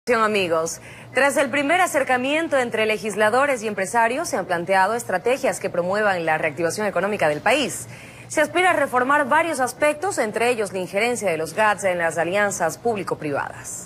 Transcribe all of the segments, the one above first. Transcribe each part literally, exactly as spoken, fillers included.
Amigos, tras el primer acercamiento entre legisladores y empresarios, se han planteado estrategias que promuevan la reactivación económica del país. Se aspira a reformar varios aspectos, entre ellos la injerencia de los G A T S en las alianzas público-privadas.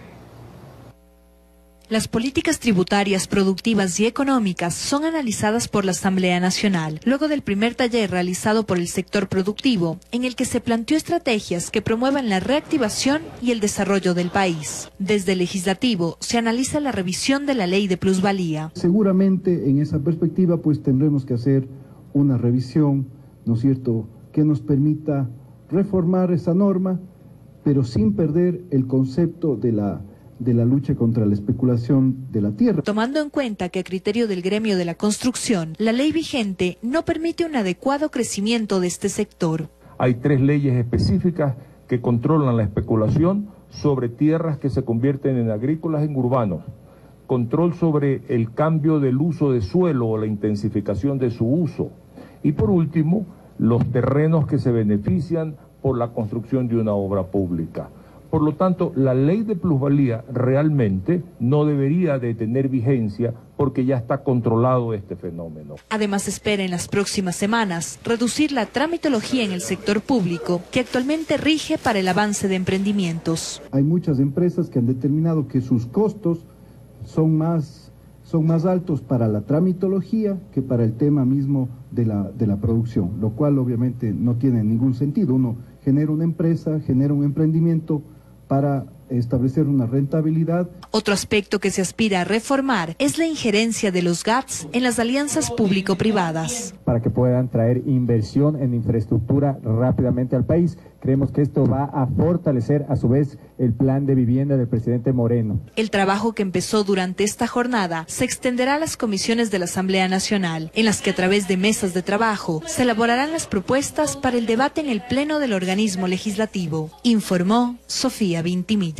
Las políticas tributarias, productivas y económicas son analizadas por la Asamblea Nacional, luego del primer taller realizado por el sector productivo, en el que se planteó estrategias que promuevan la reactivación y el desarrollo del país. Desde el Legislativo se analiza la revisión de la Ley de Plusvalía. Seguramente en esa perspectiva pues tendremos que hacer una revisión, ¿no es cierto?, que nos permita reformar esa norma, pero sin perder el concepto de la de la lucha contra la especulación de la tierra. Tomando en cuenta que a criterio del gremio de la construcción, la ley vigente no permite un adecuado crecimiento de este sector. Hay tres leyes específicas que controlan la especulación sobre tierras que se convierten en agrícolas en urbanos, control sobre el cambio del uso de suelo o la intensificación de su uso, y por último, los terrenos que se benefician por la construcción de una obra pública. Por lo tanto, la ley de plusvalía realmente no debería de tener vigencia porque ya está controlado este fenómeno. Además, espera en las próximas semanas reducir la tramitología en el sector público que actualmente rige para el avance de emprendimientos. Hay muchas empresas que han determinado que sus costos son más, son más altos para la tramitología que para el tema mismo de la, de la producción, lo cual obviamente no tiene ningún sentido. Uno genera una empresa, genera un emprendimiento para establecer una rentabilidad. Otro aspecto que se aspira a reformar es la injerencia de los G A T S en las alianzas público-privadas. Para que puedan traer inversión en infraestructura rápidamente al país. Creemos que esto va a fortalecer a su vez el plan de vivienda del presidente Moreno. El trabajo que empezó durante esta jornada se extenderá a las comisiones de la Asamblea Nacional, en las que a través de mesas de trabajo se elaborarán las propuestas para el debate en el pleno del organismo legislativo, informó Sofía Vintimilla.